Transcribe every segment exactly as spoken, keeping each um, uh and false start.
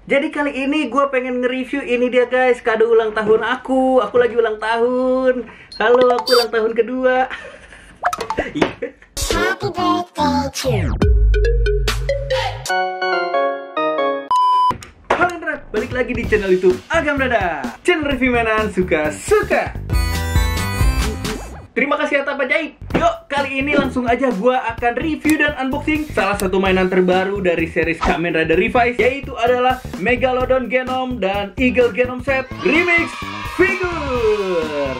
Jadi kali ini gue pengen nge-review ini dia guys, kado ulang tahun aku. Aku lagi ulang tahun. Halo, aku ulang tahun kedua. Happy birthday to you. Halo internet, balik lagi di channel YouTube Agam Dada, channel review mainan suka-suka. Terima kasih atas ajaib. Yuk, kali ini langsung aja gua akan review dan unboxing salah satu mainan terbaru dari series Kamen Rider Revice, yaitu adalah Megalodon Genome dan Eagle Genome Set Remix Figure.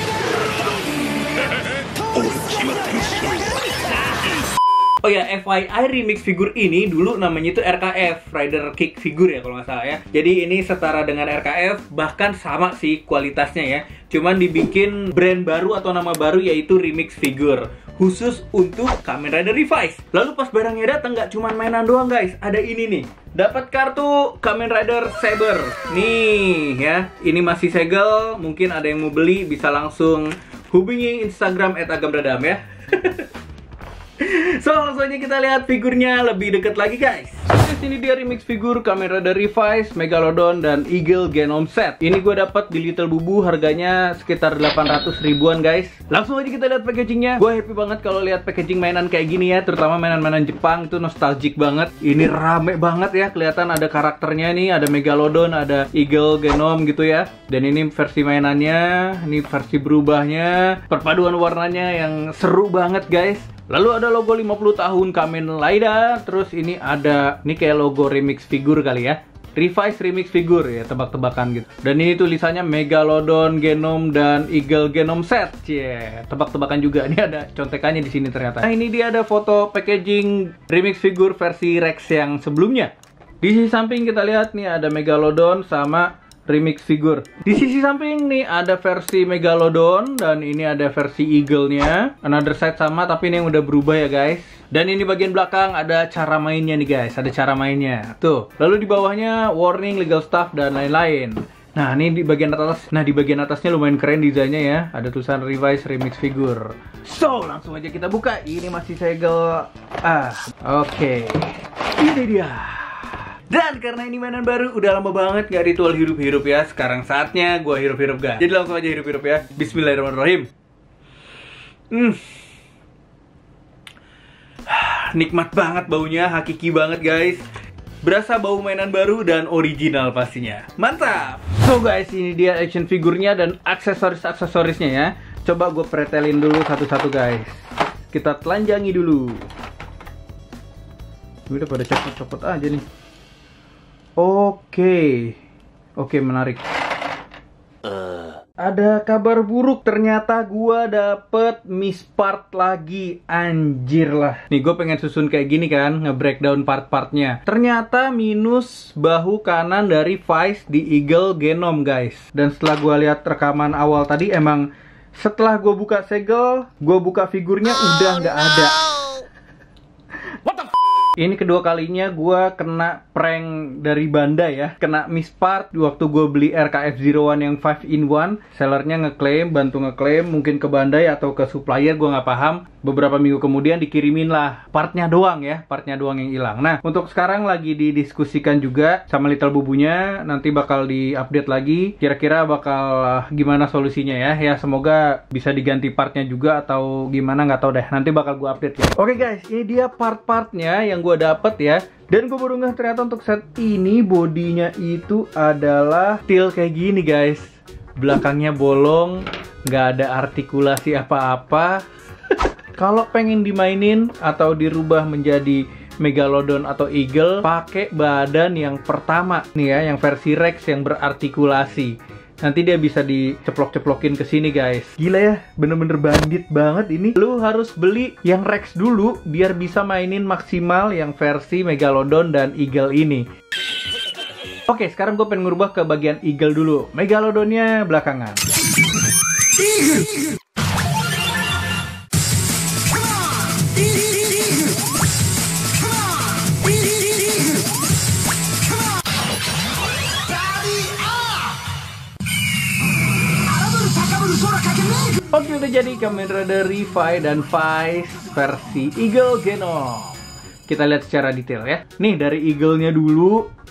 Oh ya, F Y I remix figure ini dulu namanya itu R K F, Rider Kick Figure ya kalau nggak salah ya. Jadi ini setara dengan R K F, bahkan sama sih kualitasnya ya. Cuman dibikin brand baru atau nama baru yaitu remix figure, khusus untuk Kamen Rider Revice. Lalu pas barangnya datang nggak cuma mainan doang guys, ada ini nih. Dapat kartu Kamen Rider Saber. Nih ya, ini masih segel, mungkin ada yang mau beli bisa langsung hubungi Instagram et agamdadam ya. So, langsung aja kita lihat figurnya lebih dekat lagi guys. Di sini dia remix figur Kamen Rider Revice, Megalodon dan Eagle Genome Set. Ini gue dapat di Little Bubu, harganya sekitar delapan ratus ribuan guys. Langsung aja kita lihat packagingnya. Gue happy banget kalau lihat packaging mainan kayak gini ya, terutama mainan-mainan Jepang itu nostalgic banget. Ini rame banget ya, kelihatan ada karakternya nih, ada Megalodon, ada Eagle Genome gitu ya. Dan ini versi mainannya, ini versi berubahnya, perpaduan warnanya yang seru banget guys. Lalu ada logo lima puluh tahun Kamen Rider. Terus ini ada, ini kayak logo remix figure kali ya, Revice remix figure ya, tebak-tebakan gitu. Dan ini tulisannya Megalodon Genome dan Eagle Genome Set. Yeah, tebak-tebakan juga. Ini ada contekannya di sini ternyata. Nah, ini dia ada foto packaging remix figure versi Rex yang sebelumnya. Di sisi samping kita lihat nih ada Megalodon sama remix figure. Di sisi samping nih ada versi Megalodon dan ini ada versi Eagle-nya. Another side sama tapi ini yang udah berubah ya guys. Dan ini bagian belakang ada cara mainnya nih guys, ada cara mainnya. Tuh. Lalu di bawahnya warning, legal stuff dan lain-lain. Nah, ini di bagian atas. Nah, di bagian atasnya lumayan keren desainnya ya. Ada tulisan Revice remix figure. So, langsung aja kita buka. Ini masih segel. Ah, oke. Okay. Ini dia. Dan karena ini mainan baru, udah lama banget gak ritual hirup-hirup ya. Sekarang saatnya gue hirup-hirup guys. Jadi langsung aja hirup-hirup ya. Bismillahirrahmanirrahim. Hmm. Nikmat banget baunya, hakiki banget guys. Berasa bau mainan baru dan original pastinya. Mantap. So guys, ini dia action figurnya dan aksesoris-aksesorisnya ya. Coba gue pretelin dulu satu-satu guys. Kita telanjangi dulu. Udah pada copot-copot aja nih. Oke, oke menarik. Uh. Ada kabar buruk, ternyata gua dapet mispart lagi, anjir lah. Nih gue pengen susun kayak gini kan, nge-breakdown part-partnya. Ternyata minus bahu kanan dari Vice di Eagle Genome guys. Dan setelah gua lihat rekaman awal tadi, emang setelah gue buka segel, gue buka figurnya udah nggak ada. What the f***? Ini kedua kalinya gue kena prank dari Bandai ya. Kena mispart waktu gue beli R K F zero one yang five in one. Sellernya ngeklaim, bantu ngeklaim, mungkin ke Bandai atau ke supplier, gue nggak paham. Beberapa minggu kemudian dikirimin lah partnya doang ya, partnya doang yang hilang. Nah, untuk sekarang lagi didiskusikan juga sama Little Bubunya. Nanti bakal diupdate lagi. Kira-kira bakal uh, gimana solusinya ya. Ya semoga bisa diganti partnya juga atau gimana, nggak tahu deh. Nanti bakal gue update ya. Oke guys, ini dia part-partnya yang gue dapet ya. Dan gue baru ngeh ternyata untuk set ini bodinya itu adalah steel kayak gini guys. Belakangnya bolong, nggak ada artikulasi apa-apa. Kalau pengen dimainin atau dirubah menjadi Megalodon atau Eagle, pakai badan yang pertama nih ya, yang versi Rex yang berartikulasi. Nanti dia bisa diceplok-ceplokin ke sini guys. Gila ya, bener-bener bandit banget ini. Lu harus beli yang Rex dulu biar bisa mainin maksimal yang versi Megalodon dan Eagle ini. Oke, sekarang gue pengen ngerubah ke bagian Eagle dulu. Megalodonnya belakangan. Oke, udah jadi Kamen Rider Revice dan Vice versi Eagle Genome. Kita lihat secara detail ya. Nih dari Eagle-nya dulu.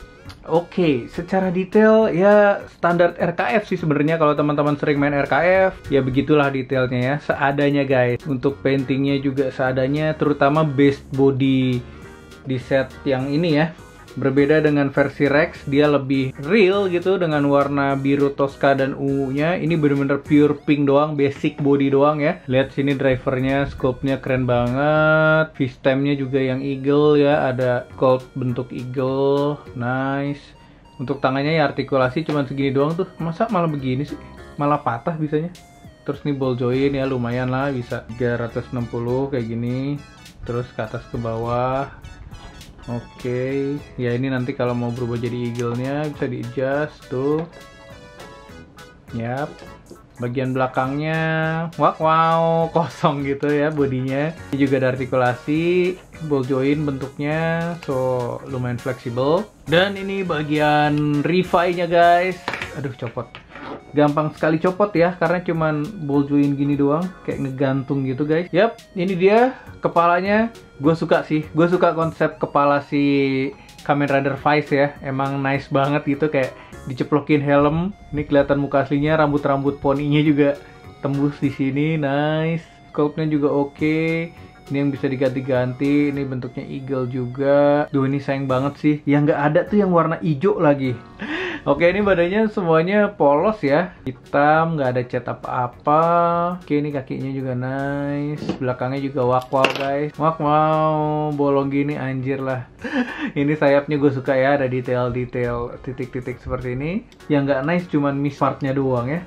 Oke, secara detail ya standar R K F sih sebenarnya. Kalau teman-teman sering main R K F, ya begitulah detailnya ya, seadanya guys. Untuk paintingnya juga seadanya, terutama base body di set yang ini ya. Berbeda dengan versi Rex, dia lebih real gitu dengan warna biru Tosca dan ungunya. Ini bener-bener pure pink doang, basic body doang ya. Lihat sini drivernya, sculpt-nya keren banget. Fishstem-nya juga yang eagle ya, ada sculpt bentuk eagle, nice. Untuk tangannya ya artikulasi cuman segini doang tuh. Masa malah begini sih? Malah patah bisanya. Terus nih ball joint ya lumayan lah, bisa tiga ratus enam puluh kayak gini. Terus ke atas ke bawah. Oke, okay. Ya ini nanti kalau mau berubah jadi eagle-nya bisa di-adjust tuh. Yap. Bagian belakangnya, wow, wow, kosong gitu ya bodinya. Ini juga ada artikulasi, ball joint bentuknya, so lumayan fleksibel. Dan ini bagian refi-nya guys. Aduh, copot. Gampang sekali copot ya, karena cuman ball joint gini doang, kayak ngegantung gitu guys. Yap, ini dia kepalanya. Gue suka sih, gue suka konsep kepala si Kamen Rider Vice ya. Emang nice banget gitu, kayak diceplokin helm. Ini kelihatan muka aslinya, rambut-rambut poninya juga tembus di sini, nice. Sculpt-nya juga oke. Okay. Ini yang bisa diganti-ganti, ini bentuknya eagle juga. Duh, ini sayang banget sih, yang nggak ada tuh yang warna hijau lagi. Oke, ini badannya semuanya polos ya, hitam, nggak ada cat apa-apa. Oke, ini kakinya juga nice, belakangnya juga wak wow guys. Wak wow, bolong gini anjir lah. Ini sayapnya gue suka ya, ada detail-detail titik-titik seperti ini. Yang nggak nice cuman miss partnya doang ya.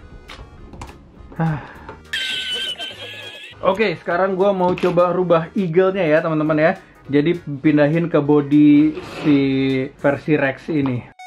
Oke, sekarang gue mau coba rubah eagle-nya ya teman-teman ya. Jadi pindahin ke body si versi Rex ini.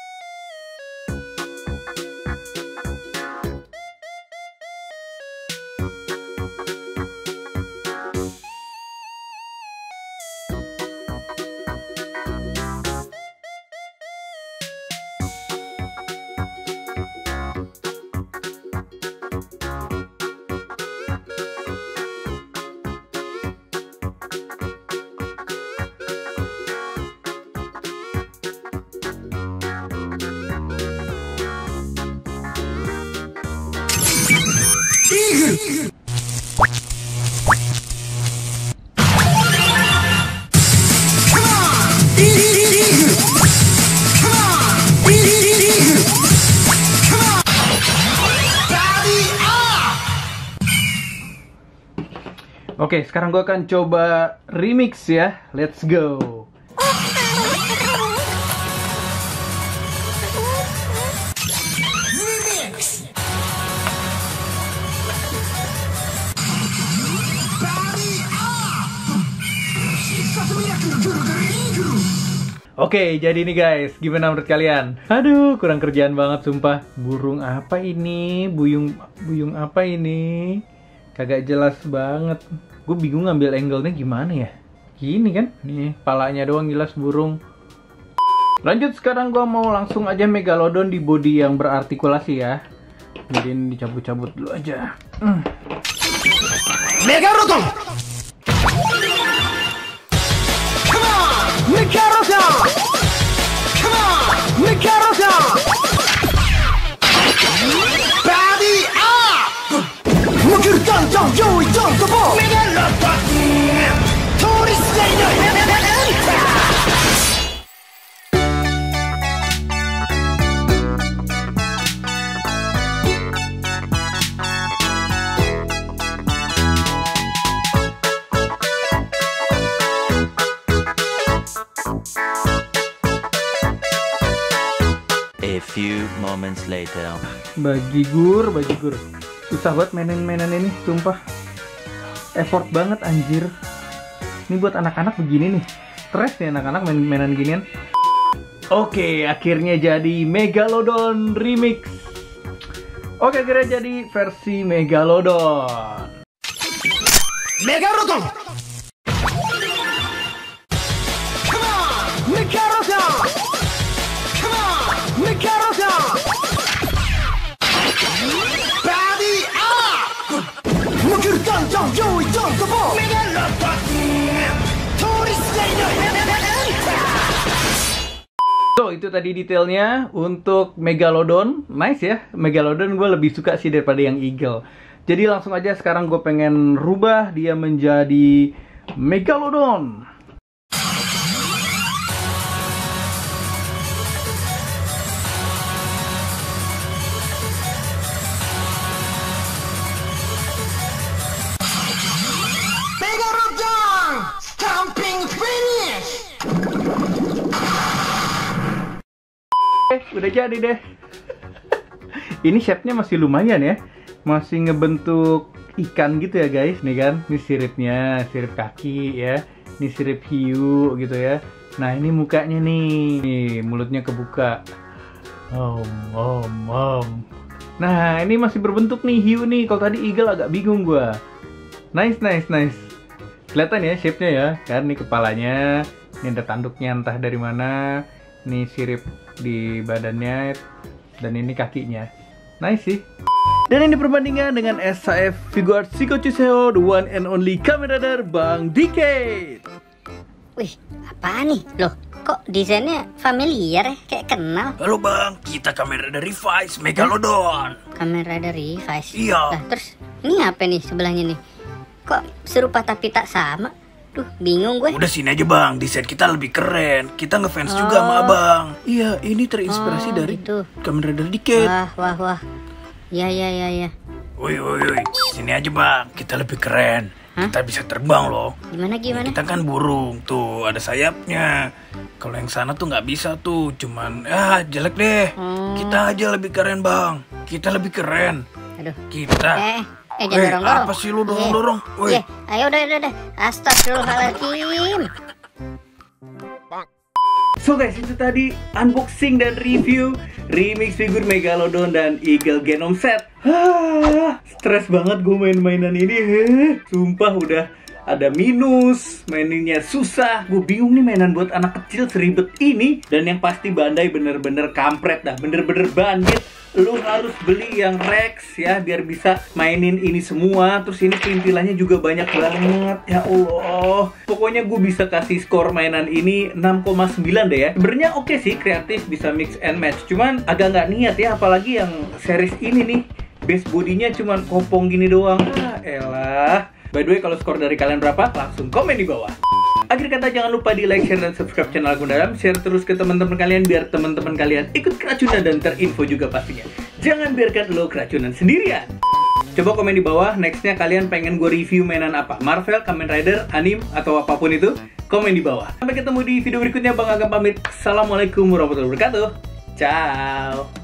Oke, sekarang gue akan coba remix ya. Let's go. Oke, jadi nih guys, gimana menurut kalian? Aduh, kurang kerjaan banget sumpah. Burung apa ini? Buyung buyung apa ini? Kagak jelas banget. Gue bingung ngambil angle-nya gimana ya. Gini kan? Nih, palanya doang jelas burung. Lanjut, sekarang gue mau langsung aja Megalodon di body yang berartikulasi ya. Jadi ini dicabut-cabut dulu aja. Hmm. Megalodon! Come on! Megalodon! Come on! Megalodon! Body up! 我可是战将又一战的爆！ A few moments later. Bajigur, bajigur. Susah banget mainin-mainan ini, sumpah. Effort banget anjir. Ini buat anak-anak begini nih. Stres ya anak-anak main mainan ginian. Oke, akhirnya jadi Megalodon Remix. Oke, akhirnya jadi versi Megalodon. Megalodon! Come on! Megalodon! Come on! Megalodon! Body up! 我可是战将又一战的爆！ So, itu itu tadi detailnya untuk Megalodon. Nice ya, Megalodon gue lebih suka sih daripada yang Eagle. Jadi langsung aja sekarang gue pengen rubah dia menjadi Megalodon. Megalodon! Stomping finish! Eh, udah jadi deh. Ini shape-nya masih lumayan ya. Masih ngebentuk ikan gitu ya guys. Nih kan, ini siripnya, sirip kaki ya. Ini sirip hiu gitu ya. Nah ini mukanya nih. Nih mulutnya kebuka. Om, om, om. Nah ini masih berbentuk nih hiu nih. Kalau tadi eagle agak bingung gua. Nice, nice, nice. Kelihatan ya shape-nya ya. Kan ini kepalanya. Ini ada tanduknya entah dari mana. Ini sirip di badannya. Dan ini kakinya. Nice sih. Dan ini perbandingan dengan S H F Figuart Shiko Chuseo, the one and only Kamen Rider Bang Decade. Wih, apaan nih? Loh, kok desainnya familiar ya? Kayak kenal. Halo bang, kita Kamen Rider Revice Megalodon. Kamen Rider Revice? Iya. Nah, terus ini apa nih sebelahnya nih? Kok serupa tapi tak sama? Duh, bingung gue. Udah sini aja bang, desain kita lebih keren. Kita ngefans juga sama Oh. abang. Iya, ini terinspirasi Oh, dari gitu. Kamen Rider Decade. Wah, wah, wah. Ya, ya, ya, ya. Woi, woi, woi, sini aja bang, kita lebih keren. Hah? Kita bisa terbang loh. Gimana, gimana? Kita kan burung, tuh ada sayapnya. Kalau yang sana tuh nggak bisa tuh, cuman ah jelek deh. Hmm. Kita aja lebih keren bang. Kita lebih keren. Aduh. Kita. Eh, eh, jangan Eh, dorong-dorong. apa sih lu dorong-dorong? Woi. Iya, ayo udah, udah, udah. Astagfirullahaladzim. So guys, itu tadi unboxing dan review remix figur Megalodon dan Eagle Genome Set. Ah, stres banget gue main-mainan ini. Heh, sumpah udah ada minus, maininnya susah. Gue bingung nih mainan buat anak kecil seribet ini. Dan yang pasti Bandai bener-bener kampret dah, bener-bener bandit. Lu harus beli yang Rex ya biar bisa mainin ini semua. Terus ini perintilannya juga banyak banget. Ya Allah. Pokoknya gue bisa kasih skor mainan ini enam koma sembilan deh ya. Sebenarnya oke sih, kreatif, bisa mix and match. Cuman agak nggak niat ya, apalagi yang series ini nih. Base bodinya cuman kopong gini doang. Ah, elah. By the way, kalau skor dari kalian berapa? Langsung komen di bawah. Akhir kata jangan lupa di like, share, dan subscribe channel Gundam. Share terus ke teman-teman kalian biar teman-teman kalian ikut keracunan dan terinfo juga pastinya. Jangan biarkan lo keracunan sendirian. Coba komen di bawah, nextnya kalian pengen gue review mainan apa? Marvel, Kamen Rider, anime, atau apapun itu. Komen di bawah. Sampai ketemu di video berikutnya. Bang Agam pamit. Assalamualaikum warahmatullahi wabarakatuh. Ciao.